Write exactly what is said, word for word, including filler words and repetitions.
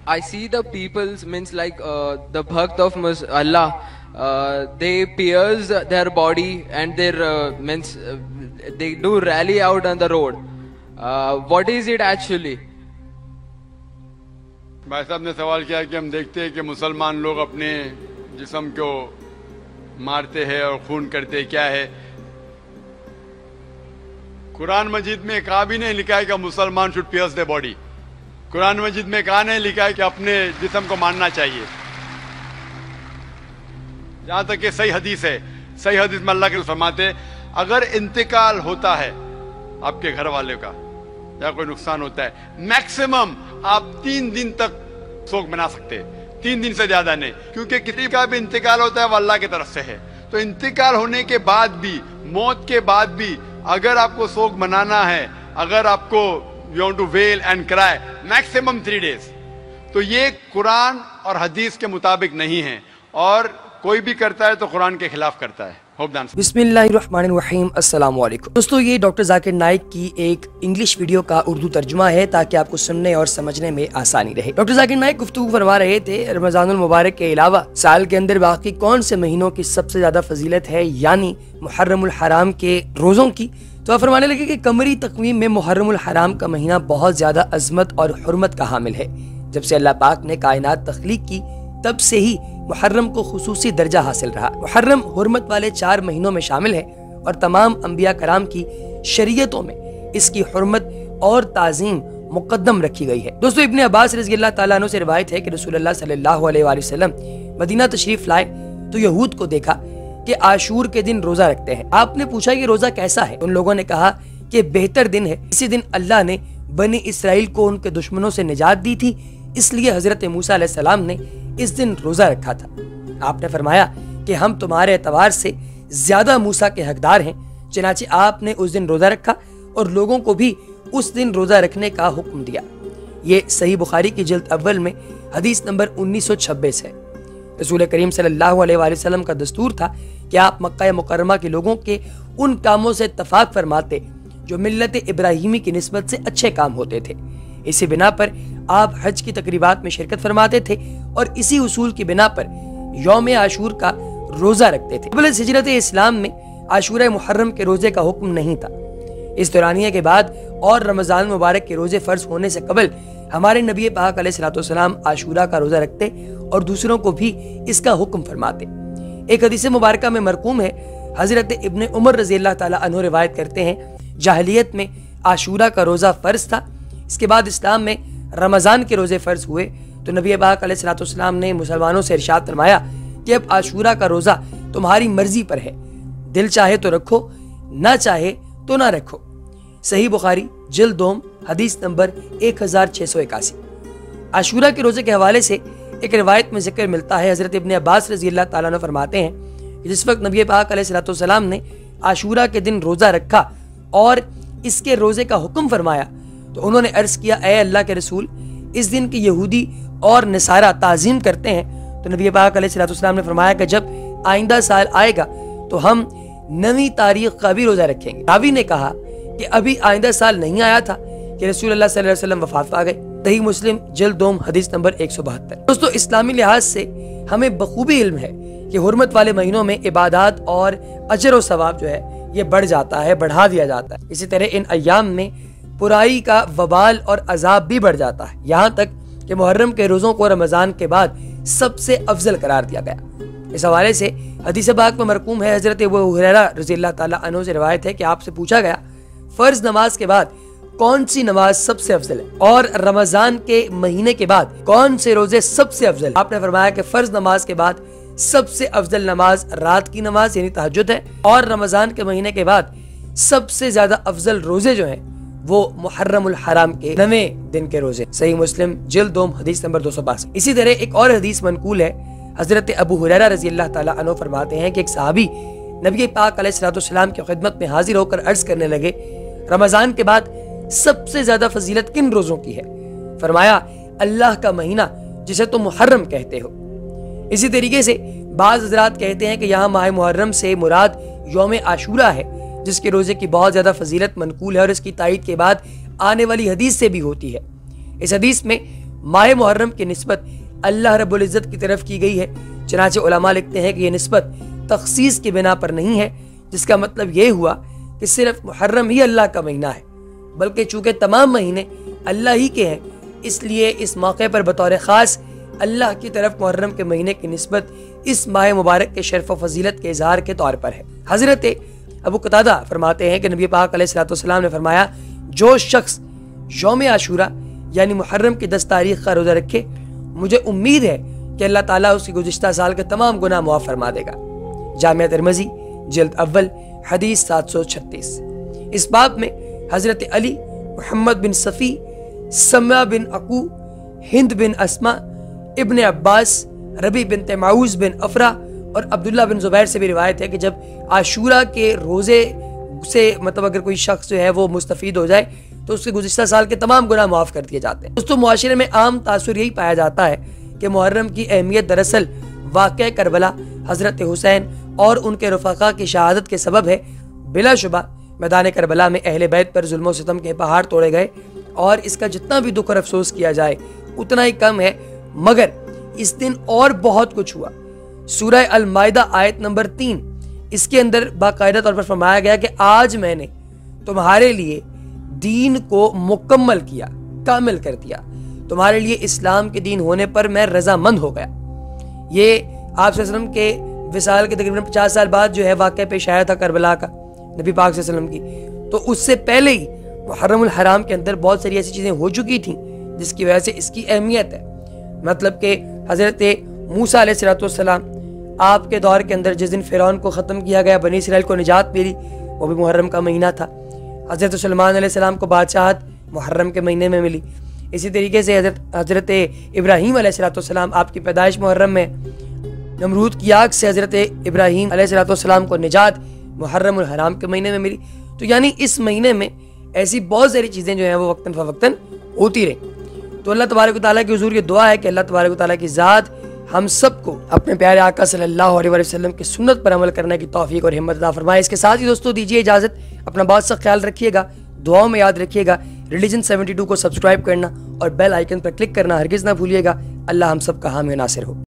I see the people's means like uh, the bhakt of Mus- Allah, uh, they pierce their body and their uh, means uh, they do rally out on the road. Uh, what is it actually? भाई साहब ने सवाल किया कि हम देखते हैं कि मुसलमान लोग अपने जिस्म को मारते हैं और खून करते हैं, क्या है? कुरान मजीद में कहा भी नहीं लिखा है कि मुसलमान should pierce the body. Quran Majeed में कहा नहीं लिखा है कि अपने जिस्म को मारना चाहिए। जहां तक कि सही हदीस है, सही हदीस में अल्लाह के रसूल फरमाते अगर इंतकाल होता है आपके घर वाले का या कोई नुकसान होता है, मैक्सिमम आप तीन दिन तक शोक मना सकते हैं, तीन दिन से ज्यादा नहीं, क्योंकि किसी का भी इंतकाल होता है वो अल्लाह की तरफ से है। तो इंतकाल होने के बाद भी, मौत के बाद भी अगर आपको शोक मनाना है, अगर आपको you want to wail and cry, maximum three days. तो ये कुरान और हदीस के मुताबिक नहीं है, और कोई भी करता है तो कुरान के खिलाफ करता है। बिस्मिल्लाहिर्रहमानिर्रहीम, अस्सलाम वालेकुम दोस्तों, ये डॉक्टर जाकिर नाइक की एक इंग्लिश वीडियो का उर्दू तर्जुमा है ताकि आपको सुनने और समझने में आसानी रहे। डॉक्टर जाकिर नाइक गुफ्तगू फरमा रहे थे रमजानुल मुबारक के अलावा साल के अंदर बाकी कौन से महीनों की सबसे ज्यादा फजीलत है, यानी मुहर्रमुल हराम के रोजों की। तो आप फरमाने लगे कि कमरी तकवीम में मुहर्रमुल हराम का महीना बहुत ज्यादा अजमत और हुर्मत का हामिल है। जब से अल्लाह पाक ने कायनात तख्लीक की तब से ही मुहर्रम को खुसूसी दर्जा हासिल रहा। मुहर्रम हुर्मत वाले चार महीनों में शामिल है और तमाम अंबिया कराम की शरीयतों में इसकी हुर्मत और ताज़ीम मुकद्दम रखी गई है। दोस्तों, इब्ने अब्बास रज़ी अल्लाह ताला अन्हु से रिवायत है कि रसूलुल्लाह सल्लल्लाहु अलैहि वसल्लम मदीना तशरीफ लाए तो यहूद को देखा कि आशूर के दिन रोजा रखते हैं। आपने पूछा कि रोजा कैसा है? उन लोगों ने कहा कि बेहतर दिन है, इसी दिन अल्लाह ने बनी इसराइल को उनके दुश्मनों से निजात दी थी, इसलिए हजरत मूसा अलैहिस्सलाम ने इस दिन रोजा रखा था। आपने फरमाया कि हम तुम्हारे एतबार से ज्यादा मूसा के हकदार हैं, चनाचे आपने उस दिन रोजा रखा और लोगों को भी उस दिन रोजा रखने का हुक्म दिया। ये सही बुखारी की जिल्द अव्वल में हदीस नंबर उन्नीस सौ छब्बीस है। रसूल करीम सल्लल्लाहु अलैहि वसल्लम का दस्तूर था कि आप मक्का मुकर्रमा के लोगों के उन कामों से इत्तफाक फरमाते जो मिल्लत इब्राहिमी की निस्बत से अच्छे काम होते थे। इसी बिना पर आप हज की तकरीबात में शिरकत फरमाते थे और इसी उसूल की बिना पर यौम आशूर का रोजा रखते थे। क़ब्ल हिजरत इस्लाम में आशूरा मुहर्रम के रोजे का हुक्म नहीं था। इस दौरानिया के बाद और रमजान मुबारक के रोजे फर्ज होने से कबल हमारे नबी पाक अलैहिस्सलाम आशूरा का रोजा रखते और दूसरों को भी इसका हुक्म फरमाते। एक हदीस मुबारका में मरकूम है, हजरत इब्ने उमर रज़ी अल्लाह ताला अन्हु रिवायत करते हैं, जाहिलियत में आशूरा का रोजा फर्ज था, इसके बाद इस्लाम में रमजान के रोजे फर्ज हुए तो नबी पाक अलैहिस्सलाम ने मुसलमानों से इरशाद फरमाया कि अब आशूरा का रोजा तुम्हारी मर्जी पर है, दिल चाहे तो रखो, ना चाहे तो ना रखो। सही बुखारी जिल्द दोम हदीस नंबर एक हजार छह सौ इक्यासी। आशूरा के रोजे के हवाले से एक रिवायत में जिक्र मिलता है, हजरत इब्ने अब्बास रज़ी अल्लाह ताला अन्हु फरमाते हैं कि जिस वक्त नबी पाक अलैहिस्सलाम ने आशूरा के दिन रोजा रखा और इसके रोजे का हुक्म फरमाया तो उन्होंने अर्ज किया, ए अल्लाह के रसूल, इस दिन के यहूदी और नसारा ताज़ीम करते हैं। तो नबी पाक अलैहिस्सलाम ने फरमाया कि जब आइंदा साल आएगा तो हम नवी तारीख का भी रोजा रखेंगे। रावी ने कहा कि अभी आइंदा साल नहीं आया था कि रसूलुल्लाह सल्लल्लाहु अलैहि वसल्लम वफात पा गए। सही मुस्लिम जिल्द दोम हदीस नंबर एक सौ बहत्तर। दोस्तों, इस्लामी लिहाज से हमें बखूबी इल्म है कि हुर्मत वाले महीनों में इबादत और अजर और सवाब जो है ये बढ़ जाता है, बढ़ा दिया जाता है। इसी तरह इन अय्याम में बुराई का वबाल और अजाब भी बढ़ जाता है, यहाँ तक कि मुहर्रम के रोजों को रमजान के बाद सबसे अफजल करार दिया गया। इस हवाले से हदीस पाक में मरकूम है, हजरत अबू हुरैरा रज़ी अल्लाह ताला अन्हु से रिवायत है कि आपसे पूछा गया फर्ज नमाज के बाद कौन सी नमाज सबसे अफजल है और रमजान के महीने के बाद कौन से रोजे सबसे अफजल। आपने फरमाया कि फर्ज नमाज के बाद सबसे अफजल नमाज रात की नमाज यानी तहज्जुद है और रमजान के महीने के बाद सबसे ज्यादा अफजल रोजे जो हैं वो मुहर्रमुल हराम के नवे दिन के रोजे। सही मुस्लिम जिल्द दोम हदीस नंबर दो सौ बासठ। इसी तरह एक और हदीस मनकूल है, हजरत अबू हुरैरा रज़ी अल्लाह ताला अन्हु फरमाते हैं कि एक सहाबी नबी पाक अलैहिस्सलाम की खिदमत में हाजिर होकर अर्ज करने लगे, रमजान के बाद सबसे ज्यादा फजीलत किन रोजों की है? फरमाया, अल्लाह का महीना जिसे तुम मुहर्रम कहते हो। इसी तरीके से बाज़ हज़रात कहते हैं कि यहाँ माह मुहर्रम से मुराद यौम आशूरा है, जिसके रोजे की बहुत ज्यादा फजीलत मनकूल है और इसकी तायीद के बाद आने वाली हदीस से भी होती है। इस हदीस में ماہ محرم کی نسبت اللہ رب العزت کی طرف کی گئی ہے۔ چنانچہ علماء لکھتے ہیں کہ یہ نسبت تخصیص کی بنا پر نہیں ہے، جس کا مطلب یہ ہوا کہ صرف محرم ہی اللہ کا مہینہ ہے، بلکہ چونکہ تمام مہینے اللہ ہی کے ہیں، اس لیے اس موقع پر بطور خاص اللہ کی طرف محرم کے مہینے کی نسبت اس ماہ مبارک کے شرف و فضیلت کے اظہار کے طور پر ہے۔ حضرت ابو قتادہ فرماتے ہیں کہ نبی پاک علیہ الصلوۃ والسلام نے فرمایا، جو شخص یوم عاشورہ یعنی محرم کی دس تاریخ کا روزہ رکھے، مجھے امید ہے کہ اللہ تعالیٰ اس کی گزشتہ سال کے تمام گناہ معاف فرما دے گا۔ جامعہ ترمذی جلد اول حدیث سات سو چھتیس۔ اس باب میں حضرت علی، محمد بن صفی، سمع بن عقو، ہند بن اسما، ابن عباس، ربی بن معوذ بن افرا اور عبداللہ بن زبیر سے بھی روایت ہے کہ جب عاشورہ کے روزے سے مطلب اگر کوئی شخص جو ہے وہ مستفید ہو جائے تو اس کے گزشتہ سال کے تمام گناہ معاف کر دیے جاتے ہیں۔ دوستو، معاشرے میں عام تاثر یہی پایا جاتا ہے کہ محرم کی اہمیت دراصل واقعہ کربلا، حضرت حسین اور ان کے رفقا کی شہادت کے سبب ہے۔ بلا شبہ میدان کربلا میں اہل بیت پر ظلم و ستم کے پہاڑ توڑے گئے اور اس کا جتنا بھی دکھ اور افسوس کیا جائے اتنا ہی کم ہے، مگر اس دن اور بہت کچھ ہوا۔ سورہ المائدہ آیت نمبر تین، اس کے اندر باقاعدہ طور پر فرمایا گیا کہ آج میں نے تمہارے لیے دین کو مکمل کیا، کامل کر دیا، تمہارے لیے اسلام کے دین ہونے پر میں رضامند ہو گیا۔ یہ آپ صلی اللہ علیہ وسلم کے وصال کے تقریباً پچاس سال بعد جو ہے واقعہ پیش آیا تھا کربلا کا نبی پاک صلی اللہ علیہ وسلم کی، تو اس سے پہلے ہی محرم الحرام کے اندر بہت ساری ایسی چیزیں ہو چکی تھیں جس کی وجہ سے اس کی اہمیت ہے۔ مطلب کہ حضرت موسیٰ علیہ الصلوۃ والسلام آپ کے دور کے اندر جس دن فرعون کو ختم کیا گیا، بنی اسرائیل کو نجات ملی، وہ بھی محرم کا مہینہ تھا۔ حضرت سلیمان علیہ السلام کو بادشاہت محرم کے مہینے میں ملی۔ اسی طریقے سے حضرت حضرت ابراہیم علیہ الصلوۃ والسلام آپ کی پیدائش محرم میں، نمرود کی آگ سے حضرت ابراہیم علیہ الصلوۃ والسلام کو نجات محرم الحرام کے مہینے میں ملی۔ تو یعنی اس مہینے میں ایسی بہت ساری چیزیں جو ہیں وہ وقتاً فوقتاً ہوتی رہیں۔ تو اللہ تبارک و تعالیٰ کی حضور یہ دعا ہے کہ اللہ تبارک و تعالیٰ کی ذات ہم سب کو اپنے پیارے آقا صلی اللہ علیہ وسلم کی سنت پر عمل کرنے کی توفیق اور ہمت عطا فرمائے۔ اس کے ساتھ ہی دوستو دیجیے اجازت، اپنا بہت سا خیال رکھیے گا، دعاؤں میں یاد رکھیے گا، ریلیجن سیونٹی ٹو کو سبسکرائب کرنا اور بیل آئیکن پر کلک کرنا ہرگز نہ بھولیے گا۔ اللہ ہم سب کا حامی و ناصر ہو۔